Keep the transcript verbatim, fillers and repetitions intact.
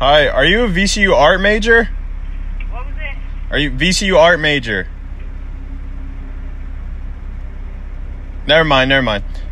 Hi, are you a V C U art major? What was it? Are you V C U art major? Never mind, never mind.